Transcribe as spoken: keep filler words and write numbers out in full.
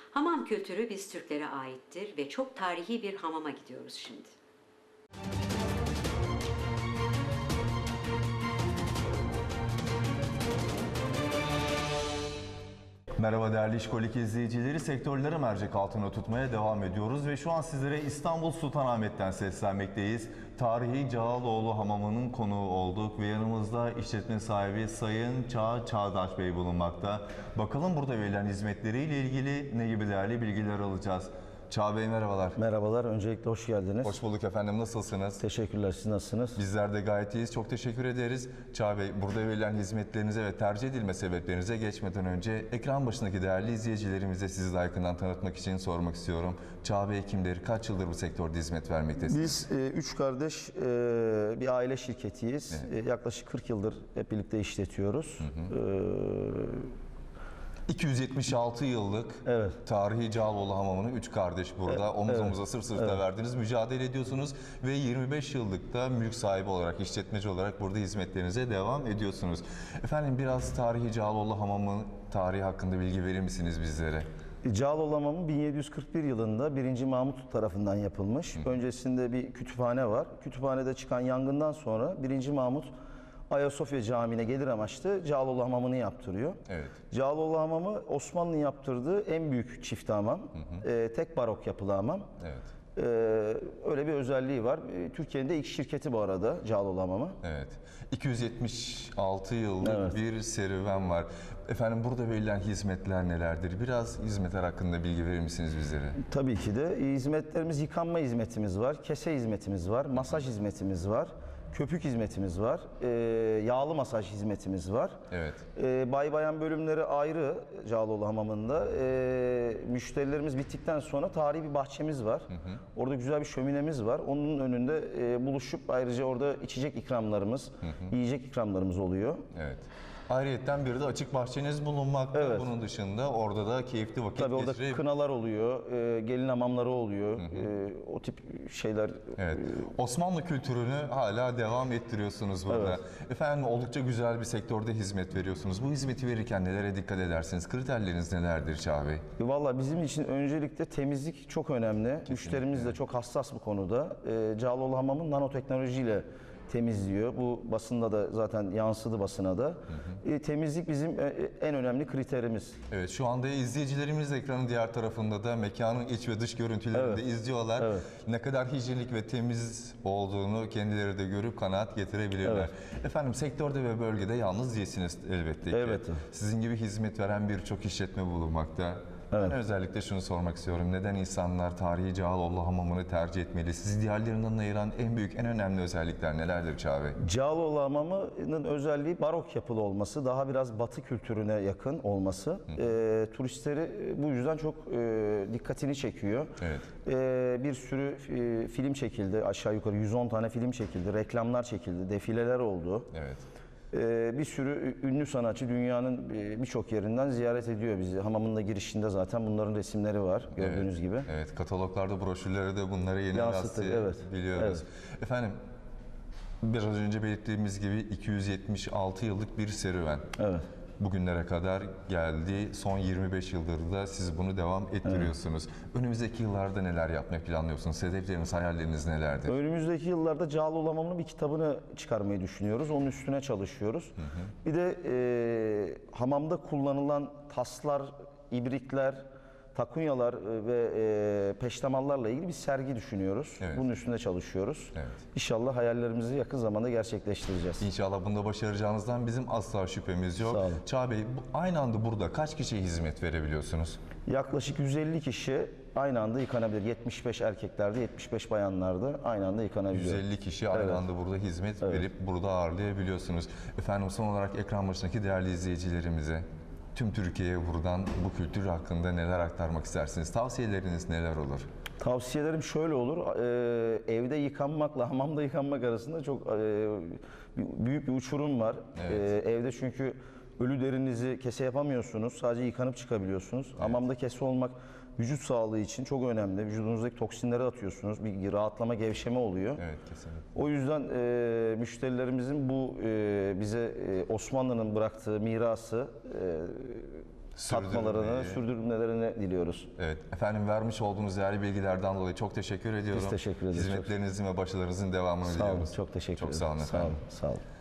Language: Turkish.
Hamam kültürü biz Türklere aittir ve çok tarihi bir hamama gidiyoruz şimdi. Merhaba değerli İşkolik izleyicileri, sektörleri mercek altına tutmaya devam ediyoruz ve şu an sizlere İstanbul Sultanahmet'ten seslenmekteyiz. Tarihi Cağaloğlu Hamamı'nın konuğu olduk ve yanımızda işletme sahibi Sayın Çağ Çağdaş Bey bulunmakta. Bakalım burada verilen hizmetleriyle ilgili ne gibi değerli bilgiler alacağız. Çağ Bey merhabalar. Merhabalar, öncelikle hoş geldiniz. Hoş bulduk efendim, nasılsınız? Teşekkürler, siz nasılsınız? Bizler de gayet iyiyiz, çok teşekkür ederiz. Çağ Bey, burada verilen hizmetlerinize ve tercih edilme sebeplerinize geçmeden önce ekran başındaki değerli izleyicilerimize sizi daha yakından tanıtmak için sormak istiyorum. Çağ Bey kimdir, kaç yıldır bu sektörde hizmet vermektesiniz? Biz e, üç kardeş e, bir aile şirketiyiz. Evet. E, yaklaşık kırk yıldır hep birlikte işletiyoruz. Hı hı. E, iki yüz yetmiş altı yıllık evet. tarihi Cağaloğlu Hamamı'nı üç kardeş burada evet. omuz evet. omuza sırt sırta evet. verdiniz, mücadele ediyorsunuz ve yirmi beş yıllık da mülk sahibi olarak, işletmeci olarak burada hizmetlerinize devam ediyorsunuz. Efendim biraz tarihi Cağaloğlu Hamamı tarihi hakkında bilgi verir misiniz bizlere? Cağaloğlu Hamamı bin yedi yüz kırk bir yılında birinci. Mahmut tarafından yapılmış. Hı. Öncesinde bir kütüphane var. Kütüphanede çıkan yangından sonra birinci. Mahmut Ayasofya Camii'ne gelir amaçlı Cağaloğlu Hamamı'nı yaptırıyor. Evet. Cağaloğlu Hamamı Osmanlı'nın yaptırdığı en büyük çift hamam. Hı hı. E, tek barok yapılı hamam. Evet. E, öyle bir özelliği var. E, Türkiye'nin de ilk şirketi bu arada Cağaloğlu Hamamı. Evet. iki yüz yetmiş altı yıllık evet. bir serüven var. Efendim burada verilen hizmetler nelerdir? Biraz hizmetler hakkında bilgi verir misiniz bizlere? Tabii ki de. Hizmetlerimiz, yıkanma hizmetimiz var, kese hizmetimiz var, masaj hizmetimiz var. Köpük hizmetimiz var, e, yağlı masaj hizmetimiz var. Evet. E, bay bayan bölümleri ayrı Cağaloğlu Hamamı'nda. E, müşterilerimiz bittikten sonra tarihi bir bahçemiz var. Hı hı. Orada güzel bir şöminemiz var. Onun önünde e, buluşup ayrıca orada içecek ikramlarımız, hı hı. yiyecek ikramlarımız oluyor. Evet. Ayrıyeten bir de açık bahçeniz bulunmakta. Evet. Bunun dışında orada da keyifli vakit Tabii geçirip... orada kınalar oluyor, e, gelin hamamları oluyor, hı hı. E, o tip şeyler. Evet. E, Osmanlı kültürünü hala devam ettiriyorsunuz burada. Evet. Efendim oldukça güzel bir sektörde hizmet veriyorsunuz. Bu hizmeti verirken nelere dikkat edersiniz? Kriterleriniz nelerdir Çağ Bey? E, Valla bizim için öncelikle temizlik çok önemli. Kesinlikle. Müşterimiz de çok hassas bu konuda. E, Cağaloğlu Hamamı nanoteknolojiyle temizliyor. Bu basında da zaten yansıdı, basına da. Hı hı. E, temizlik bizim en önemli kriterimiz. Evet, şu anda izleyicilerimiz ekranın diğer tarafında da mekanın iç ve dış görüntülerini evet. de izliyorlar. Evet. Ne kadar hijyenik ve temiz olduğunu kendileri de görüp kanaat getirebilirler. Evet. Efendim sektörde ve bölgede yalnız değilsiniz elbette ki. Evet. Sizin gibi hizmet veren birçok işletme bulunmakta. Evet. Ben özellikle şunu sormak istiyorum. Neden insanlar tarihi Cağaloğlu Hamamı'nı tercih etmeli? Sizi diğerlerinden ayıran en büyük, en önemli özellikler nelerdir Çağ Bey? Cağaloğlu Hamamı'nın özelliği barok yapılı olması, daha biraz batı kültürüne yakın olması. E, turistleri bu yüzden çok e, dikkatini çekiyor. Evet. E, bir sürü e, film çekildi, aşağı yukarı yüz on tane film çekildi, reklamlar çekildi, defileler oldu. Evet. Ee, bir sürü ünlü sanatçı dünyanın birçok yerinden ziyaret ediyor bizi. Hamamın da girişinde zaten bunların resimleri var gördüğünüz evet, gibi. Evet, kataloglarda, broşürlere de bunları yeni rastlayabiliyoruz. Evet, evet. Efendim, biraz önce belirttiğimiz gibi iki yüz yetmiş altı yıllık bir serüven. Evet. Bugünlere kadar geldi. Son yirmi beş yıldır da siz bunu devam ettiriyorsunuz. Evet. Önümüzdeki yıllarda neler yapmayı planlıyorsunuz? Hedefleriniz, hayalleriniz nelerdir? Önümüzdeki yıllarda Cağaloğlu Hamamı'nın bir kitabını çıkarmayı düşünüyoruz. Onun üstüne çalışıyoruz. Hı hı. Bir de e, hamamda kullanılan taslar, ibrikler, takunyalar ve e, peştemallarla ilgili bir sergi düşünüyoruz. Evet. Bunun üstünde çalışıyoruz. Evet. İnşallah hayallerimizi yakın zamanda gerçekleştireceğiz. İnşallah bunda başaracağınızdan bizim asla şüphemiz yok. Sağ olun. Çağ Bey, aynı anda burada kaç kişiye hizmet verebiliyorsunuz? Yaklaşık yüz elli kişi aynı anda yıkanabilir. yetmiş beş erkeklerde, yetmiş beş bayanlarda aynı anda yıkanabiliyor. yüz elli kişi aynı evet. anda burada hizmet evet. verip burada ağırlayabiliyorsunuz. Efendim son olarak ekran başındaki değerli izleyicilerimize, tüm Türkiye'ye buradan bu kültür hakkında neler aktarmak istersiniz? Tavsiyeleriniz neler olur? Tavsiyelerim şöyle olur. Ee, evde yıkanmakla hamamda yıkanmak arasında çok e, büyük bir uçurum var. Evet. Ee, evde çünkü ölü derinizi kese yapamıyorsunuz. Sadece yıkanıp çıkabiliyorsunuz. Evet. Hamamda kese olmak vücut sağlığı için çok önemli. Vücudunuzdaki toksinleri atıyorsunuz. Bir rahatlama, gevşeme oluyor. Evet, kesinlikle. O yüzden e, müşterilerimizin bu e, bize e, Osmanlı'nın bıraktığı mirası e, tatmalarını, sürdürmeyi. sürdürmelerini diliyoruz. Evet. Efendim vermiş olduğunuz değerli bilgilerden dolayı çok teşekkür ediyorum. Biz teşekkür ederiz. Hizmetlerinizin ve başarılarınızın devamını Sağ diliyoruz. olun, çok teşekkür Çok ederim. sağ olun Sağ efendim. olun, sağ olun.